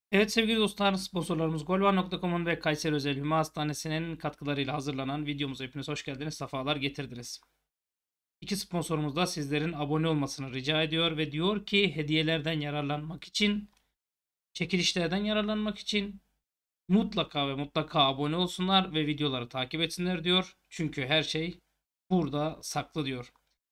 Evet sevgili dostlar, sponsorlarımız Golvar.com'un ve Kayseri Özel Hüma Hastanesi'nin katkılarıyla hazırlanan videomuza hepiniz hoş geldiniz, sefalar getirdiniz. İki sponsorumuz da sizlerin abone olmasını rica ediyor ve diyor ki hediyelerden yararlanmak için, çekilişlerden yararlanmak için mutlaka ve mutlaka abone olsunlar ve videoları takip etsinler diyor. Çünkü her şey burada saklı diyor.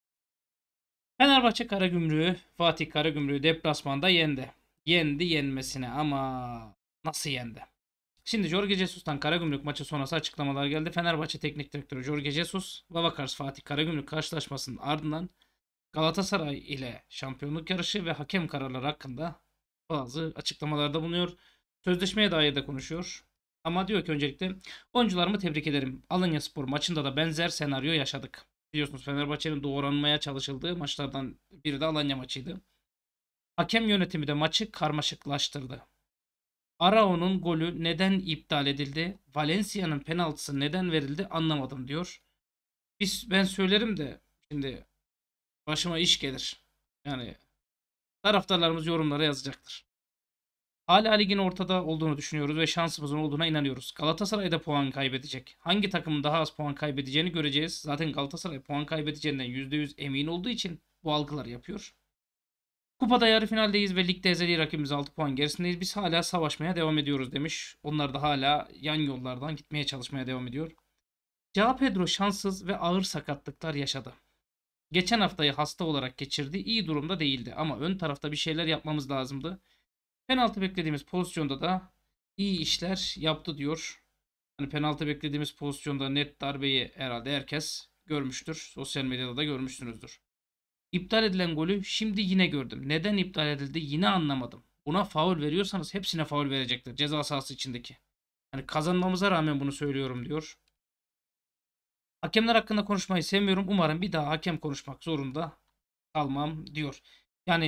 Fenerbahçe Karagümrük'ü, Fatih Karagümrük'ü deplasmanda yendi. Yendi yenmesine ama nasıl yendi? Şimdi Jorge Jesus'tan Karagümrük maçı sonrası açıklamalar geldi. Fenerbahçe Teknik Direktörü Jorge Jesus, Babakars Fatih Karagümrük karşılaşmasının ardından Galatasaray ile şampiyonluk yarışı ve hakem kararları hakkında bazı açıklamalarda bulunuyor. Sözleşmeye dair de konuşuyor. Ama diyor ki öncelikle oyuncularımı tebrik ederim. Alanyaspor maçında da benzer senaryo yaşadık. Biliyorsunuz Fenerbahçe'nin doğranmaya çalışıldığı maçlardan biri de Alanya maçıydı. Hakem yönetimi de maçı karmaşıklaştırdı. Arao'nun golü neden iptal edildi? Valencia'nın penaltısı neden verildi? Anlamadım diyor. Ben söylerim de şimdi başıma iş gelir. Yani taraftarlarımız yorumlara yazacaktır. Hala ligin ortada olduğunu düşünüyoruz ve şansımızın olduğuna inanıyoruz. Galatasaray da puan kaybedecek. Hangi takımın daha az puan kaybedeceğini göreceğiz. Zaten Galatasaray puan kaybedeceğinden %100 emin olduğu için bu algıları yapıyor. Kupada yarı finaldeyiz ve ligde ezeli rakibimiz 6 puan gerisindeyiz. Biz hala savaşmaya devam ediyoruz demiş. Onlar da hala yan yollardan gitmeye çalışmaya devam ediyor. João Pedro şanssız ve ağır sakatlıklar yaşadı. Geçen haftayı hasta olarak geçirdi. İyi durumda değildi ama ön tarafta bir şeyler yapmamız lazımdı. Penaltı beklediğimiz pozisyonda da iyi işler yaptı diyor. Hani penaltı beklediğimiz pozisyonda net darbeyi herhalde herkes görmüştür. Sosyal medyada da görmüşsünüzdür. İptal edilen golü şimdi yine gördüm. Neden iptal edildi yine anlamadım. Buna faul veriyorsanız hepsine faul verecektir. Ceza sahası içindeki. Hani kazanmamıza rağmen bunu söylüyorum diyor. Hakemler hakkında konuşmayı sevmiyorum. Umarım bir daha hakem konuşmak zorunda kalmam diyor. Yani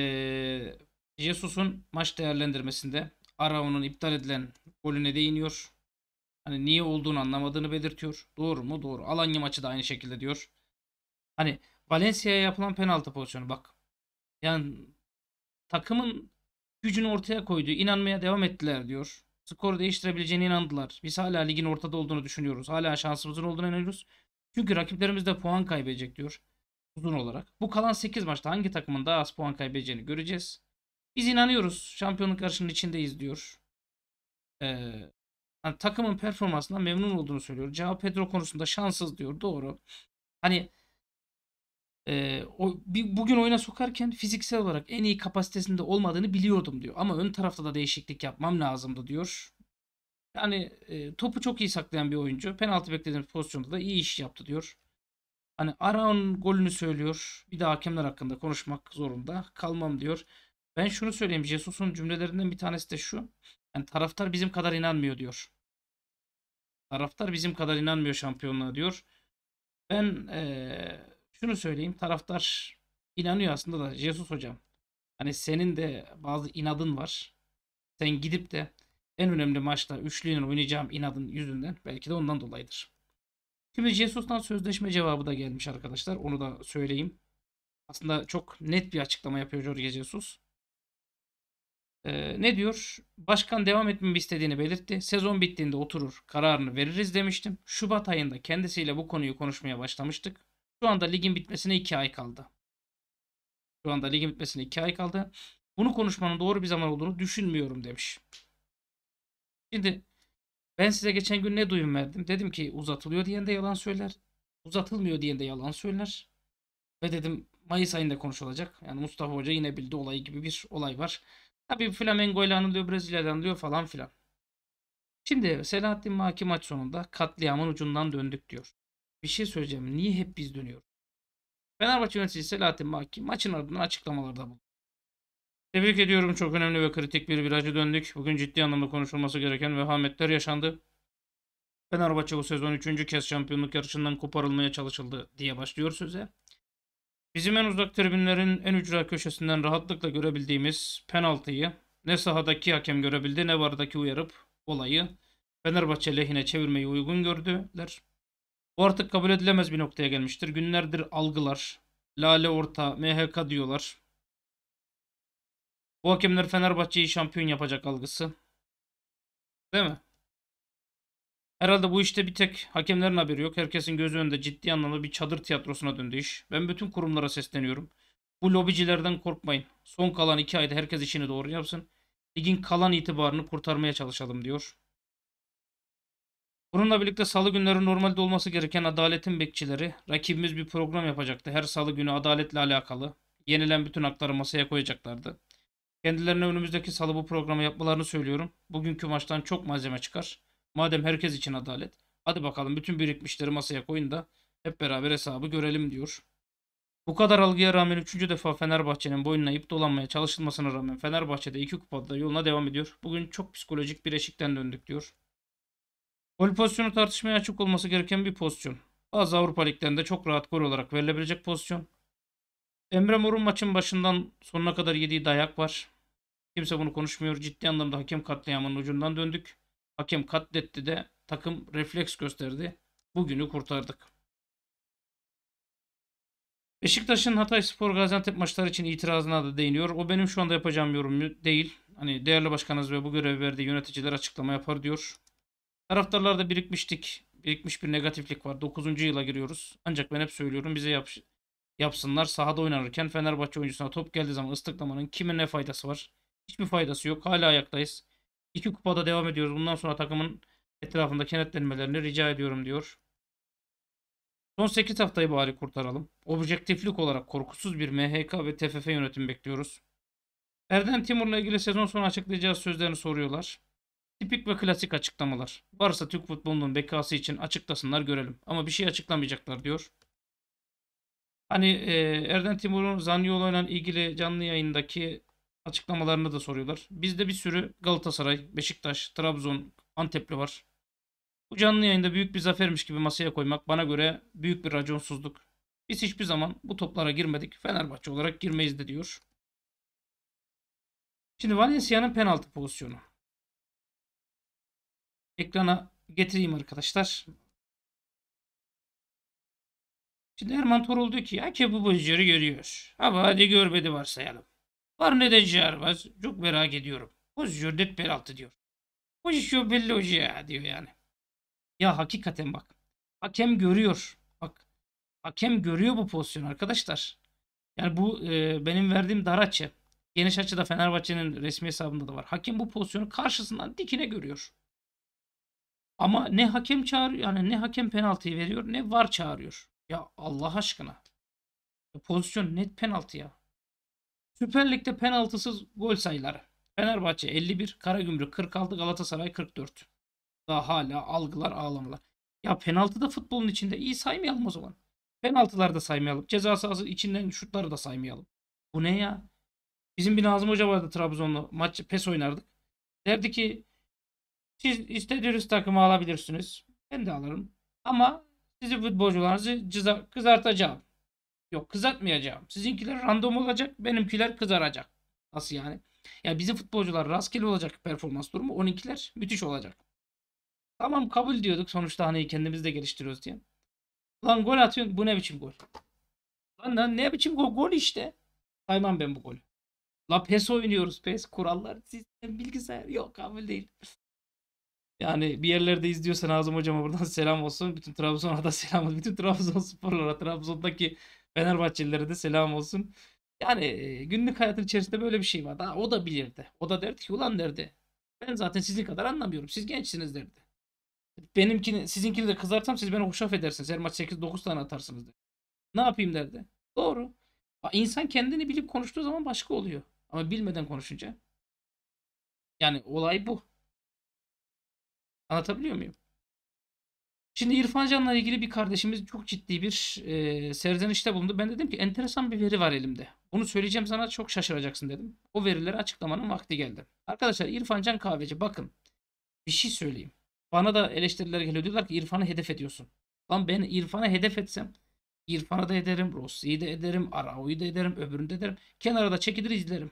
Jesus'un maç değerlendirmesinde Arao'nun iptal edilen golüne değiniyor. Hani niye olduğunu anlamadığını belirtiyor. Doğru mu? Doğru. Alanya maçı da aynı şekilde diyor. Hani Valencia'ya yapılan penaltı pozisyonu bak. Yani takımın gücünü ortaya koydu. İnanmaya devam ettiler diyor. Skoru değiştirebileceğine inandılar. Biz hala ligin ortada olduğunu düşünüyoruz. Hala şansımızın olduğunu inanıyoruz. Çünkü rakiplerimiz de puan kaybedecek diyor. Uzun olarak. Bu kalan 8 maçta hangi takımın daha az puan kaybedeceğini göreceğiz. Biz inanıyoruz. Şampiyonluk yarışının içindeyiz diyor. Ee, hani takımın performansından memnun olduğunu söylüyor. Joao Pedro konusunda şanssız diyor. Doğru. Hani bugün oyuna sokarken fiziksel olarak en iyi kapasitesinde olmadığını biliyordum diyor. Ama ön tarafta da değişiklik yapmam lazımdı diyor. Yani topu çok iyi saklayan bir oyuncu. Penaltı beklediğimiz pozisyonda da iyi iş yaptı diyor. Hani Arao'nun golünü söylüyor. Bir de hakemler hakkında konuşmak zorunda kalmam diyor. Ben şunu söyleyeyim. Jesus'un cümlelerinden bir tanesi de şu. Yani taraftar bizim kadar inanmıyor diyor. Taraftar bizim kadar inanmıyor şampiyonluğa diyor. Ben şunu söyleyeyim. Taraftar inanıyor aslında da Jesus hocam. Hani senin de bazı inadın var. Sen gidip de en önemli maçta üçlüyle oynayacağım inadın yüzünden belki de ondan dolayıdır. Şimdi Jesus'tan sözleşme cevabı da gelmiş arkadaşlar. Onu da söyleyeyim. Aslında çok net bir açıklama yapıyor Jorge Jesus. Ne diyor? Başkan devam etmemi istediğini belirtti. Sezon bittiğinde oturur kararını veririz demiştim. Şubat ayında kendisiyle bu konuyu konuşmaya başlamıştık. Şu anda ligin bitmesine 2 ay kaldı. Şu anda ligin bitmesine 2 ay kaldı. Bunu konuşmanın doğru bir zaman olduğunu düşünmüyorum demiş. Şimdi ben size geçen gün ne duyum verdim? Dedim ki uzatılıyor diyen de yalan söyler. Uzatılmıyor diyen de yalan söyler. Ve dedim Mayıs ayında konuşulacak. Yani Mustafa Hoca yine bildi olayı gibi bir olay var. Tabii Flamengo ile anılıyor, Brezilya ile anılıyor falan filan. Şimdi Selahattin Maki maç sonunda katliamın ucundan döndük diyor. Bir şey söyleyeceğim. Niye hep biz dönüyoruz? Fenerbahçe yöneticisi Selahattin Maki maçın ardından açıklamalarda bulundu. Tebrik ediyorum. Çok önemli ve kritik bir viraja döndük. Bugün ciddi anlamda konuşulması gereken vehametler yaşandı. Fenerbahçe bu sezon üçüncü kez şampiyonluk yarışından koparılmaya çalışıldı diye başlıyor söze. Bizim en uzak tribünlerin en ücra köşesinden rahatlıkla görebildiğimiz penaltıyı ne sahadaki hakem görebildi ne vardaki uyarıp olayı Fenerbahçe lehine çevirmeyi uygun gördüler. Bu artık kabul edilemez bir noktaya gelmiştir. Günlerdir algılar, Lale Orta, MHK diyorlar. Bu hakemler Fenerbahçe'yi şampiyon yapacak algısı. Değil mi? Herhalde bu işte bir tek hakemlerin haberi yok. Herkesin gözü önünde ciddi anlamda bir çadır tiyatrosuna döndü iş. Ben bütün kurumlara sesleniyorum. Bu lobicilerden korkmayın. Son kalan 2 ayda herkes işini doğru yapsın. Ligin kalan itibarını kurtarmaya çalışalım diyor. Bununla birlikte salı günleri normalde olması gereken adaletin bekçileri rakibimiz bir program yapacaktı. Her salı günü adaletle alakalı. Yenilen bütün hakları masaya koyacaklardı. Kendilerine önümüzdeki salı bu programı yapmalarını söylüyorum. Bugünkü maçtan çok malzeme çıkar. Madem herkes için adalet. Hadi bakalım bütün birikmişleri masaya koyun da hep beraber hesabı görelim diyor. Bu kadar algıya rağmen 3. defa Fenerbahçe'nin boynuna ip dolanmaya çalışılmasına rağmen Fenerbahçe'de 2 kupada yoluna devam ediyor. Bugün çok psikolojik bir eşikten döndük diyor. Gol pozisyonu tartışmaya açık olması gereken bir pozisyon. Bazı Avrupa liglerinde çok rahat gol olarak verilebilecek pozisyon. Emre Mor'un maçın başından sonuna kadar yediği dayak var. Kimse bunu konuşmuyor. Ciddi anlamda hakem katliamının ucundan döndük. Hakem katletti de takım refleks gösterdi. Bugünü kurtardık. Beşiktaş'ın Hatayspor Gaziantep maçları için itirazına da değiniyor. O benim şu anda yapacağım yorum değil. Hani değerli başkanınız ve bu görevi verdiği yöneticiler açıklama yapar diyor. Taraftarlarda birikmiştik. Birikmiş bir negatiflik var. 9. yıla giriyoruz. Ancak ben hep söylüyorum bize yapsınlar. Sahada oynanırken Fenerbahçe oyuncusuna top geldiği zaman ıslıklamanın kime ne faydası var? Hiçbir faydası yok. Hala ayaktayız. 2 kupada devam ediyoruz. Bundan sonra takımın etrafında kenetlenmelerini rica ediyorum diyor. Son 8 haftayı bari kurtaralım. Objektiflik olarak korkusuz bir MHK ve TFF yönetimi bekliyoruz. Erden Timur'la ilgili sezon sonu açıklayacağı sözlerini soruyorlar. Tipik ve klasik açıklamalar. Varsa Türk futbolunun bekası için açıklasınlar görelim. Ama bir şey açıklamayacaklar diyor. Hani Erden Timur'un Zaniolo'yla ilgili canlı yayındaki açıklamalarını da soruyorlar. Bizde bir sürü Galatasaray, Beşiktaş, Trabzon, Antepli var. Bu canlı yayında büyük bir zafermiş gibi masaya koymak bana göre büyük bir raconsuzluk. Biz hiçbir zaman bu toplara girmedik. Fenerbahçe olarak girmeyiz de diyor. Şimdi Valencia'nın penaltı pozisyonu. Ekrana getireyim arkadaşlar. Şimdi Erman Torol diyor ki hakem bu pozisyonu görüyor. Ama hadi görmedi varsayalım. Var ne diyeceği var. Çok merak ediyorum. Pozisyon net penaltı diyor. Pozisyon belli hoca diyor yani. Ya hakikaten bak. Hakem görüyor. Bak hakem görüyor bu pozisyonu arkadaşlar. Yani bu benim verdiğim dar açı. Geniş açıda Fenerbahçe'nin resmi hesabında da var. Hakem bu pozisyonu karşısından dikine görüyor. Ama ne hakem çağırıyor yani ne hakem penaltıyı veriyor ne VAR çağırıyor. Ya Allah aşkına. Pozisyon net penaltı ya. Süper Lig'de penaltısız gol sayıları. Fenerbahçe 51, Karagümrük 46, Galatasaray 44. Daha hala algılar ağlamalar. Ya penaltı da futbolun içinde. İyi saymayalım o zaman. Penaltıları da saymayalım. Ceza sahası içinden şutları da saymayalım. Bu ne ya? Bizim bir Nazım Hoca vardı Trabzonlu. Maç PES oynardık. Derdi ki siz istediğiniz takımı alabilirsiniz. Ben de alırım. Ama sizi futbolcularınızı kızartacağım. Yok kızartmayacağım. Sizinkiler random olacak. Benimkiler kızaracak. Nasıl yani? Ya bizim futbolcular rastgele olacak performans durumu. Onunkiler müthiş olacak. Tamam kabul diyorduk. Sonuçta hani kendimizi de geliştiriyoruz diye. Lan gol atıyorsun. Bu ne biçim gol? Lan ne biçim gol? Gol işte. Saymam ben bu golü. La PES oynuyoruz. PES kurallar, sistem, bilgisayar. Yok kabul değil. Yani bir yerlerde izliyorsan Nazım hocama buradan selam olsun. Bütün Trabzon'a da selam olsun. Bütün Trabzonsporlara, Trabzon'daki Fenerbahçelilere de selam olsun. Yani günlük hayatın içerisinde böyle bir şey var. Daha o da bilirdi. O da derdi ki ulan derdi. Ben zaten sizin kadar anlamıyorum. Siz gençsiniz derdi. Sizinkini de kızartsam siz beni hoşaf edersiniz. Her maç 8-9 tane atarsınız derdi. Ne yapayım derdi. Doğru. İnsan kendini bilip konuştuğu zaman başka oluyor. Ama bilmeden konuşunca. Yani olay bu. Anlatabiliyor muyum? Şimdi İrfan Can'la ilgili bir kardeşimiz çok ciddi bir serzenişte bulundu. Ben dedim ki enteresan bir veri var elimde. Bunu söyleyeceğim sana çok şaşıracaksın dedim. O verileri açıklamanın vakti geldi. Arkadaşlar İrfan Can Kahveci bakın bir şey söyleyeyim. Bana da eleştiriler geliyor. Diyorlar ki İrfan'ı hedef ediyorsun. Lan ben İrfan'ı hedef etsem İrfan'ı da ederim, Rossi'yi de ederim, Arao'yu da ederim, öbürünü de ederim. Kenara da çekilir izlerim.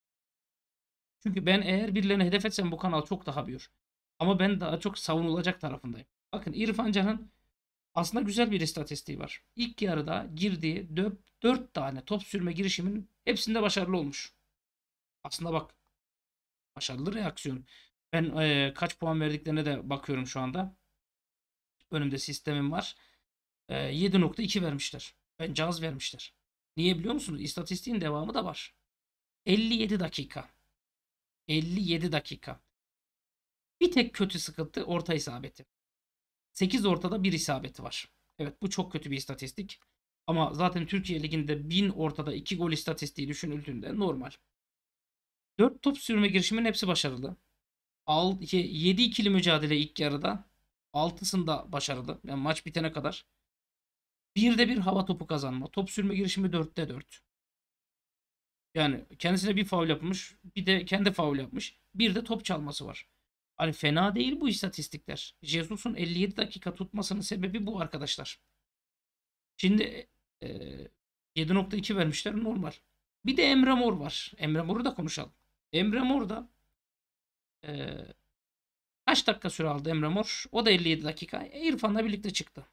Çünkü ben eğer birilerini hedef etsem bu kanal çok daha büyür. Ama ben daha çok savunulacak tarafındayım. Bakın İrfan Can'ın aslında güzel bir istatistiği var. İlk yarıda girdiği 4 tane top sürme girişimin hepsinde başarılı olmuş. Aslında bak, başarılı reaksiyon. Ben kaç puan verdiklerine de bakıyorum şu anda. Önümde sistemim var. 7.2 vermişler. Bence az vermişler. Niye biliyor musunuz? İstatistiğin devamı da var. 57 dakika. 57 dakika. Bir tek kötü sıkıntı orta isabeti. 8 ortada 1 isabeti var. Evet, bu çok kötü bir istatistik. Ama zaten Türkiye Ligi'nde 1000 ortada 2 gol istatistiği düşünüldüğünde normal. 4 top sürme girişimin hepsi başarılı. 7 ikili mücadele ilk yarıda. 6'sında başarılı. Yani maç bitene kadar. 1'de 1 hava topu kazanma. Top sürme girişimi 4'te 4. Yani kendisine bir faul yapmış. Bir de kendi faul yapmış. Bir de top çalması var. Hani fena değil bu istatistikler. Jesus'un 57 dakika tutmasının sebebi bu arkadaşlar. Şimdi e, 7.2 vermişler, normal. Bir de Emre Mor var. Emre Mor'u da konuşalım. Emre Mor da e, kaç dakika süre aldı Emre Mor? O da 57 dakika. İrfan'la birlikte çıktı.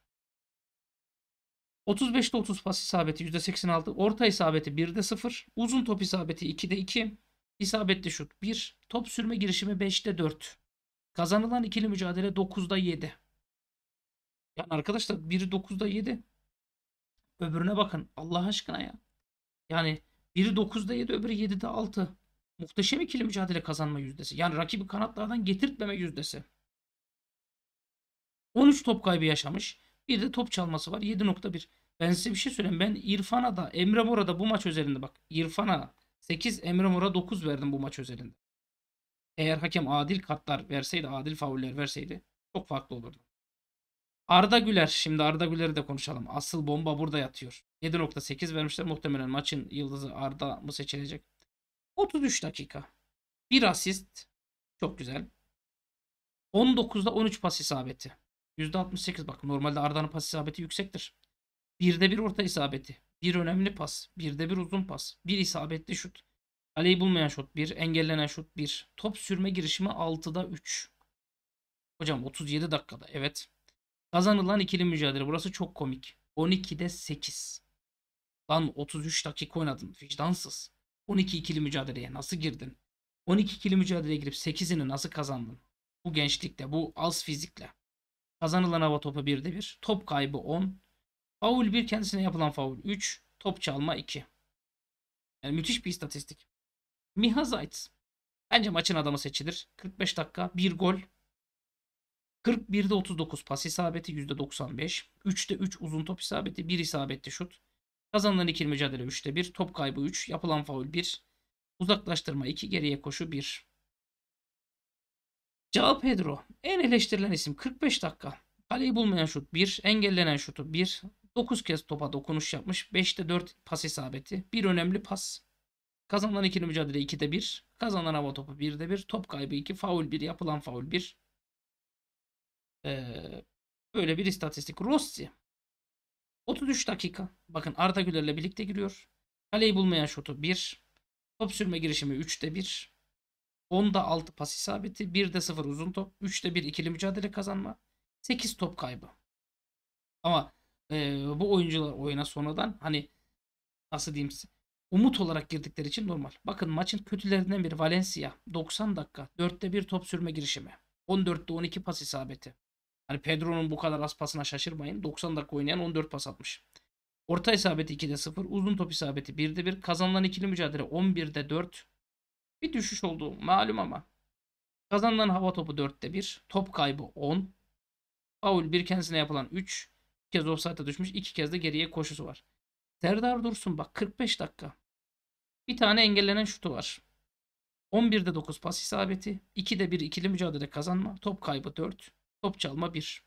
35'te 30 pas isabeti %86. Orta isabeti 1'de 0. Uzun top isabeti 2'de 2. İsabetli şut 1. Top sürme girişimi 5'te 4. Kazanılan ikili mücadele 9'da 7. Yani arkadaşlar, biri 9'da 7. Öbürüne bakın Allah aşkına ya. Yani biri 9'da 7, öbürü 7'de 6. Muhteşem ikili mücadele kazanma yüzdesi. Yani rakibi kanatlardan getirtmeme yüzdesi. 13 top kaybı yaşamış. Bir de top çalması var, 7.1. Ben size bir şey söyleyeyim. Ben İrfan'a da Emre Mor'a da bu maç özelinde, bak, İrfan'a 8, Emre Mor'a 9 verdim bu maç özelinde. Eğer hakem adil kartlar verseydi, adil fauller verseydi çok farklı olurdu. Arda Güler. Şimdi Arda Güler'i de konuşalım. Asıl bomba burada yatıyor. 7.8 vermişler. Muhtemelen maçın yıldızı Arda mı seçilecek? 33 dakika. Bir asist. Çok güzel. 19'da 13 pas isabeti. %68, bak, normalde Arda'nın pas isabeti yüksektir. 1'de 1 orta isabeti. Bir önemli pas. 1'de 1 uzun pas. Bir isabetli şut. Kaleyi bulmayan şut 1. Engellenen şut 1. Top sürme girişimi 6'da 3. Hocam 37 dakikada. Evet. Kazanılan ikili mücadele. Burası çok komik. 12'de 8. Lan 33 dakika oynadın. Vicdansız. 12 ikili mücadeleye nasıl girdin? 12 ikili mücadeleye girip 8'ini nasıl kazandın? Bu gençlikte, bu az fizikle. Kazanılan hava topu 1'de 1. Top kaybı 10. Faul 1, kendisine yapılan faul 3. Top çalma 2. Yani müthiş bir istatistik. Miha Zayt. Bence maçın adamı seçilir. 45 dakika, 1 gol. 41'de 39 pas isabeti %95. 3'te 3 uzun top isabeti, 1 isabetli şut. Kazanılan ikili mücadele 3'te 1. Top kaybı 3. Yapılan faul 1. Uzaklaştırma 2. Geriye koşu 1. Joao Pedro. En eleştirilen isim. 45 dakika. Kaleyi bulmayan şut 1. Engellenen şutu 1. 9 kez topa dokunuş yapmış. 5'te 4 pas isabeti. Bir önemli pas. Kazanılan ikili mücadele 2'de 1. Kazanılan hava topu 1'de 1. Top kaybı 2. Faul 1. Yapılan faul 1. Böyle bir istatistik. Rossi. 33 dakika. Bakın, Arda Güler'le birlikte giriyor. Kaleyi bulmayan şutu 1. Top sürme girişimi 3'te 1. 10'da 6 pas isabeti. 1'de 0 uzun top. 3'te 1 ikili mücadele kazanma. 8 top kaybı. Ama bu oyuncular oyuna sonradan, hani nasıl diyeyim size, umut olarak girdikleri için normal. Bakın, maçın kötülerinden biri Valencia. 90 dakika. 4'te 1 top sürme girişimi. 14'te 12 pas isabeti. Hani Pedro'nun bu kadar az pasına şaşırmayın. 90 dakika oynayan 14 pas atmış. Orta isabeti 2'de 0. Uzun top isabeti 1'de 1. Kazanılan ikili mücadele 11'de 4. Bir düşüş oldu malum ama. Kazanılan hava topu 4'te 1. Top kaybı 10. Faul 1, kendisine yapılan 3. Bir kez offside'a düşmüş. 2 kez de geriye koşusu var. Serdar Dursun, bak, 45 dakika. Bir tane engellenen şutu var. 11'de 9 pas isabeti. 2'de 1 ikili mücadele kazanma. Top kaybı 4. Top çalma 1.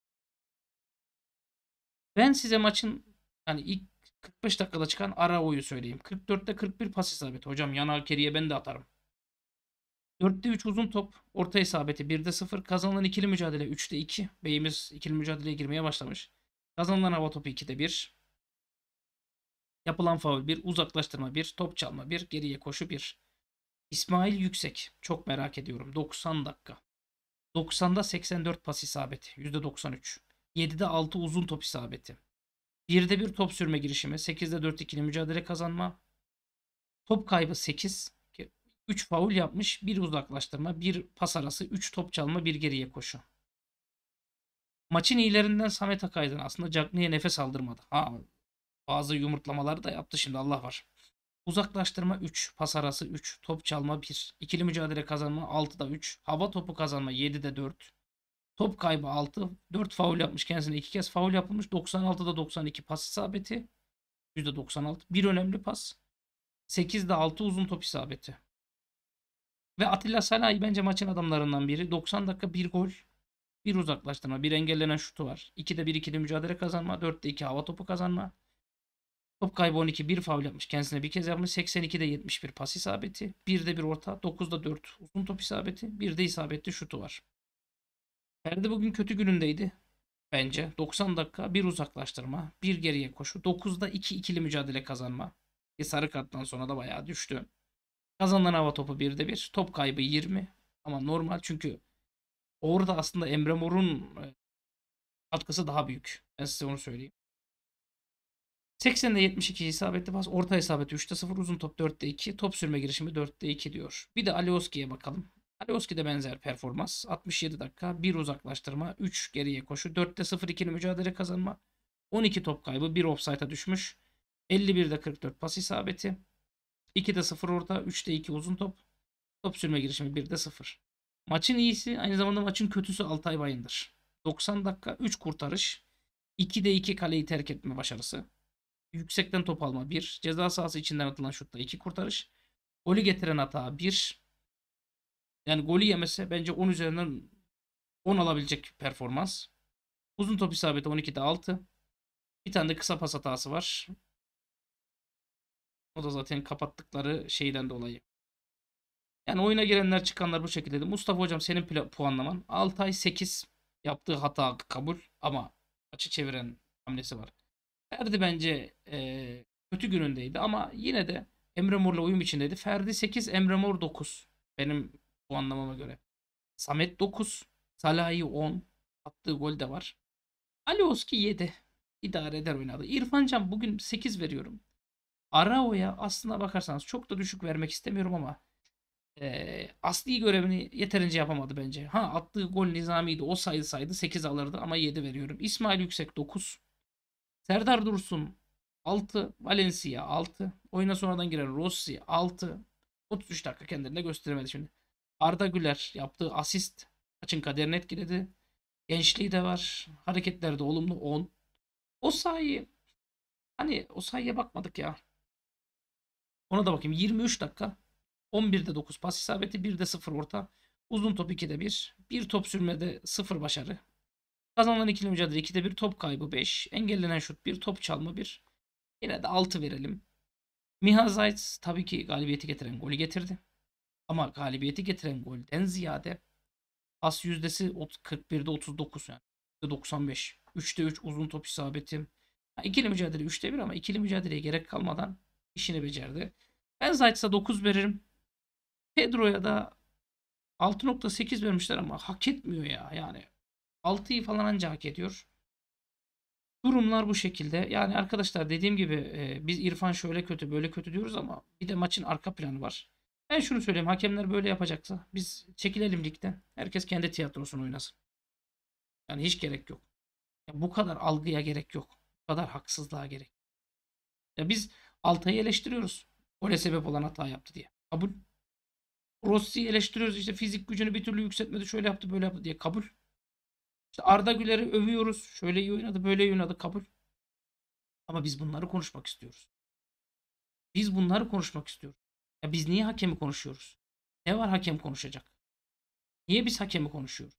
Ben size maçın hani ilk 45 dakikada çıkan Arao'yu söyleyeyim. 44'te 41 pas isabeti. Hocam Yanal Keri'ye ben de atarım. 4'te 3 uzun top. Orta isabeti 1'de 0. Kazanılan ikili mücadele 3'te 2. Beyimiz ikili mücadeleye girmeye başlamış. Kazanılan hava topu 2'de 1. Yapılan faul 1. Uzaklaştırma 1. Top çalma 1. Geriye koşu 1. İsmail Yüksek. Çok merak ediyorum. 90 dakika. 90'da 84 pas isabeti. %93. 7'de 6 uzun top isabeti. 1'de 1 top sürme girişimi. 8'de 4 ikili mücadele kazanma. Top kaybı 8. 3 faul yapmış. 1 uzaklaştırma. 1 pas arası. 3 top çalma. 1 geriye koşu. Maçın iyilerinden Samet Akaydın aslında Cagney'e nefes aldırmadı. Ha, bazı yumurtlamaları da yaptı şimdi Allah var. Uzaklaştırma 3, pas arası 3, top çalma 1, ikili mücadele kazanma 6'da 3, hava topu kazanma 7'de 4, top kaybı 6, 4 faul yapmış kendisine 2 kez faul yapılmış, 96'da 92 pas isabeti, %96, bir önemli pas, 8'de 6 uzun top isabeti. Ve Atilla Salahi bence maçın adamlarından biri. 90 dakika 1 gol, 1 uzaklaştırma, 1 engellenen şutu var. 2'de 1 ikili mücadele kazanma, 4'te 2 hava topu kazanma. Top kaybı 12, 1 faul yapmış. Kendisine bir kez yapmış. 82'de 71 pas isabeti. 1'de 1 orta. 9'da 4 uzun top isabeti. 1'de isabetli şutu var. Ferdi bugün kötü günündeydi. Bence 90 dakika 1 uzaklaştırma. 1 geriye koşu. 9'da 2 ikili mücadele kazanma. Sarı karttan sonra da bayağı düştü. Kazanılan hava topu 1'de 1. Top kaybı 20. Ama normal çünkü orada aslında Emre Mor'un katkısı daha büyük. Ben size onu söyleyeyim. 80'de 72 isabetli pas. Orta isabeti 3'te 0. Uzun top 4'te 2. Top sürme girişimi 4'te 2 diyor. Bir de Alioski'ye bakalım. Alioski de benzer performans. 67 dakika. 1 uzaklaştırma. 3 geriye koşu. 4'te 0 ikili mücadele kazanma. 12 top kaybı. 1 offside'a düşmüş. 51'de 44 pas isabeti. 2'de 0 orta. 3'te 2 uzun top. Top sürme girişimi 1'de 0. Maçın iyisi aynı zamanda maçın kötüsü Altay Bayındır. 90 dakika 3 kurtarış. 2'de 2 kaleyi terk etme başarısı. Yüksekten top alma 1. Ceza sahası içinden atılan şutta 2 kurtarış. Golü getiren hata 1. Yani golü yemese bence 10 üzerinden 10 alabilecek performans. Uzun top isabeti 12'de 6. Bir tane de kısa pas hatası var. O da zaten kapattıkları şeyden dolayı. Yani oyuna girenler çıkanlar bu şekilde. Mustafa hocam senin puanlaman. Altay 8. Yaptığı hata kabul ama açı çeviren hamlesi var. Ferdi bence kötü günündeydi ama yine de Emre Mor'la uyum içindeydi. Ferdi 8, Emre Mor 9. Benim puanlamama göre. Samet 9, Salahi 10. Attığı gol de var. Alioski 7. İdare eder oynadı. İrfan Can bugün 8 veriyorum. Arao'ya aslına bakarsanız çok da düşük vermek istemiyorum ama asli görevini yeterince yapamadı bence. Ha, attığı gol nizamiydi. O saydı 8 alırdı ama 7 veriyorum. İsmail Yüksek 9. Serdar Dursun 6. Valencia 6. Oyuna sonradan giren Rossi 6. 33 dakika kendini de gösteremedi şimdi. Arda Güler yaptığı asist maçın kaderini etkiledi. Gençliği de var. Hareketleri de olumlu 10. O sayı hani o sayıya bakmadık ya. Ona da bakayım. 23 dakika. 11'de 9 pas isabeti. 1'de 0 orta. Uzun top 2'de 1. Bir top sürmede 0 başarı. Kazanılan ikili mücadele 2'de 1. Top kaybı 5. Engellenen şut 1. Top çalma 1. Yine de 6 verelim. Miha Zayt tabii ki galibiyeti getiren golü getirdi. Ama galibiyeti getiren golden ziyade pas yüzdesi 41'de 39 yani. 95. 3'te 3 uzun top isabeti. İkili mücadele 3'te 1 ama ikili mücadeleye gerek kalmadan işini becerdi. Ben Zayt'a 9 veririm. Pedro'ya da 6.8 vermişler ama hak etmiyor ya. Yani 6'yı falan anca hak ediyor. Durumlar bu şekilde. Yani arkadaşlar dediğim gibi biz İrfan şöyle kötü böyle kötü diyoruz ama bir de maçın arka planı var. Ben şunu söyleyeyim. Hakemler böyle yapacaksa biz çekilelim ligden. Herkes kendi tiyatrosunu oynasın. Yani hiç gerek yok. Ya bu kadar algıya gerek yok. Bu kadar haksızlığa gerek. Ya biz Altay'ı eleştiriyoruz. Gole sebep olan hata yaptı diye. Kabul. Rossi'yi eleştiriyoruz. İşte fizik gücünü bir türlü yükseltmedi. Şöyle yaptı böyle yaptı diye. Kabul. İşte Arda Güler'i övüyoruz. Şöyle iyi oynadı böyle iyi oynadı. Kabul. Ama biz bunları konuşmak istiyoruz. Biz bunları konuşmak istiyoruz. Ya biz niye hakemi konuşuyoruz? Ne var hakem konuşacak? Niye biz hakemi konuşuyoruz?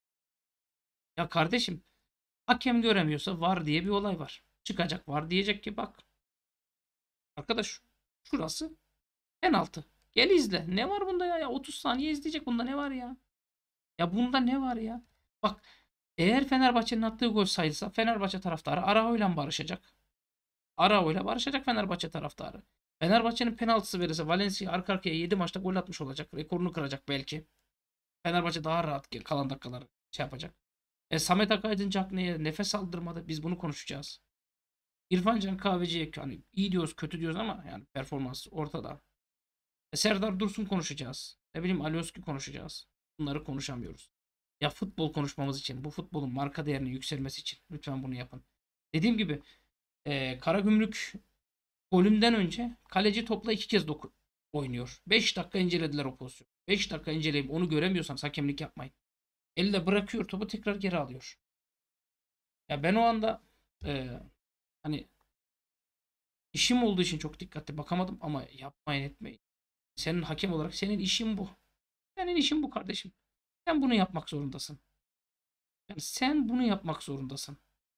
Ya kardeşim, hakem göremiyorsa var diye bir olay var. Çıkacak var diyecek ki bak arkadaş şurası penaltı. Gel izle. Ne var bunda ya? Ya 30 saniye izleyecek bunda ne var ya? Ya bunda ne var ya? Bak, eğer Fenerbahçe'nin attığı gol sayılsa Fenerbahçe taraftarı Arao'yla barışacak. Arao'yla barışacak Fenerbahçe taraftarı. Fenerbahçe'nin penaltısı verirse Valencia arka arkaya 7 maçta gol atmış olacak. Rekorunu kıracak belki. Fenerbahçe daha rahat kalan dakikalar şey yapacak. Samet Akaydın Cagney'e nefes aldırmadı. Biz bunu konuşacağız. İrfan Can Kahveci'ye hani iyi diyoruz kötü diyoruz ama yani performans ortada. Serdar Dursun konuşacağız. Ne bileyim Alioski konuşacağız. Bunları konuşamıyoruz. Ya futbol konuşmamız için, bu futbolun marka değerinin yükselmesi için lütfen bunu yapın. Dediğim gibi Karagümrük golünden önce kaleci topla 2 kez oynuyor. 5 dakika incelediler o pozisyonu. 5 dakika inceleyip onu göremiyorsanız hakemlik yapmayın. Elle bırakıyor topu, tekrar geri alıyor. Ya ben o anda e, hani işim olduğu için çok dikkatli bakamadım ama yapmayın etmeyin. Senin hakem olarak senin işin bu. Senin işin bu kardeşim. Sen bunu yapmak zorundasın. Yani sen bunu yapmak zorundasın.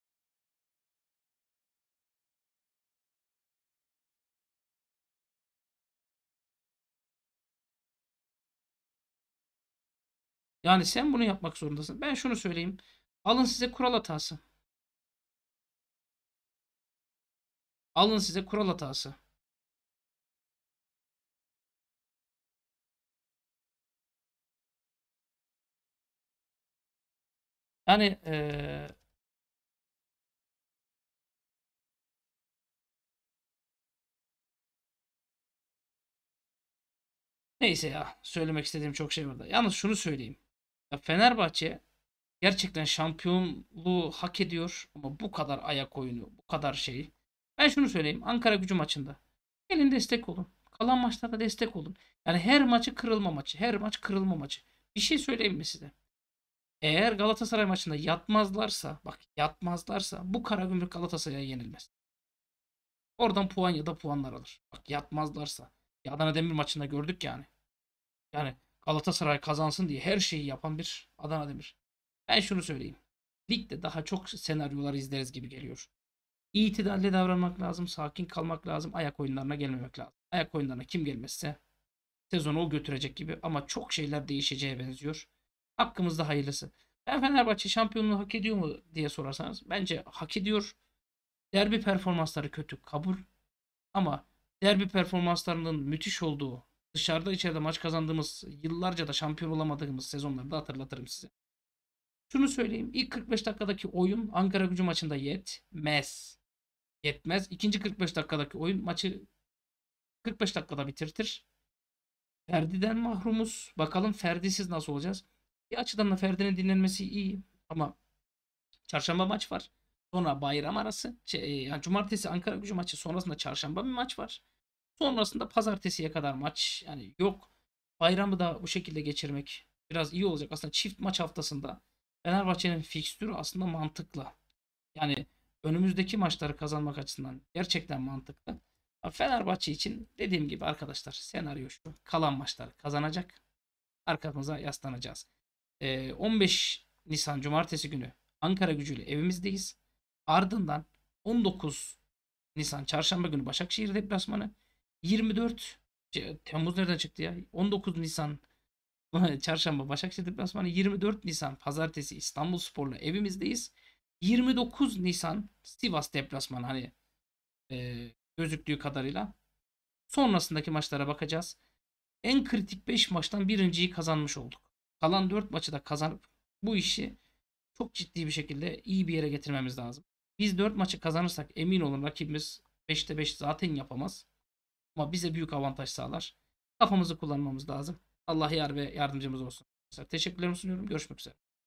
Yani sen bunu yapmak zorundasın. Ben şunu söyleyeyim. Alın size kural hatası. Alın size kural hatası. Yani neyse ya. Söylemek istediğim çok şey vardı. Yalnız şunu söyleyeyim. Ya Fenerbahçe gerçekten şampiyonluğu hak ediyor ama bu kadar ayak oyunu, bu kadar şey. Ben şunu söyleyeyim. Ankara Gücü maçında gelin destek olun. Kalan maçlarda destek olun. Yani her maçı kırılma maçı. Her maç kırılma maçı. Bir şey söyleyeyim mi size? Eğer Galatasaray maçında yatmazlarsa, bak yatmazlarsa bu Karagümrük Galatasaray'a yenilmez. Oradan puan ya da puanlar alır. Bak yatmazlarsa. Ya Adana Demir maçında gördük yani. Yani Galatasaray kazansın diye her şeyi yapan bir Adana Demir. Ben şunu söyleyeyim. Ligde daha çok senaryolar izleriz gibi geliyor. İtidalli davranmak lazım, sakin kalmak lazım, ayak oyunlarına gelmemek lazım. Ayak oyunlarına kim gelmezse sezonu o götürecek gibi ama çok şeyler değişeceğe benziyor. Hakkımızda hayırlısı. Ben Fenerbahçe şampiyonluğu hak ediyor mu diye sorarsanız bence hak ediyor. Derbi performansları kötü kabul ama derbi performanslarının müthiş olduğu, dışarıda içeride maç kazandığımız, yıllarca da şampiyon olamadığımız sezonları da hatırlatırım size. Şunu söyleyeyim. İlk 45 dakikadaki oyun Ankara Gücü maçında yetmez. Yetmez. İkinci 45 dakikadaki oyun maçı 45 dakikada bitirtir. Ferdi'den mahrumuz. Bakalım Ferdi'siz nasıl olacağız? Bir açıdan da Ferdi'nin dinlenmesi iyi. Ama çarşamba maç var. Sonra bayram arası. Yani cumartesi Ankara Gücü maçı sonrasında çarşamba bir maç var. Sonrasında pazartesiye kadar maç yani yok. Bayramı da bu şekilde geçirmek biraz iyi olacak. Aslında çift maç haftasında Fenerbahçe'nin fikstürü aslında mantıklı. Yani önümüzdeki maçları kazanmak açısından gerçekten mantıklı. Fenerbahçe için dediğim gibi arkadaşlar senaryo şu. Kalan maçları kazanacak. Arkamıza yaslanacağız. 15 Nisan Cumartesi günü Ankara Gücü'yle evimizdeyiz. Ardından 19 Nisan Çarşamba günü Başakşehir deplasmanı. 24 Temmuz nereden çıktı ya? 19 Nisan Çarşamba Başakşehir deplasmanı. 24 Nisan Pazartesi İstanbulspor'la evimizdeyiz. 29 Nisan Sivas deplasmanı hani gözüktüğü kadarıyla. Sonrasındaki maçlara bakacağız. En kritik 5 maçtan birinciyi kazanmış olduk. Kalan 4 maçı da kazanıp bu işi çok ciddi bir şekilde iyi bir yere getirmemiz lazım. Biz 4 maçı kazanırsak emin olun rakibimiz 5'te 5 zaten yapamaz. Ama bize büyük avantaj sağlar. Kafamızı kullanmamız lazım. Allah yar ve yardımcımız olsun. Teşekkürlerimi sunuyorum. Görüşmek üzere.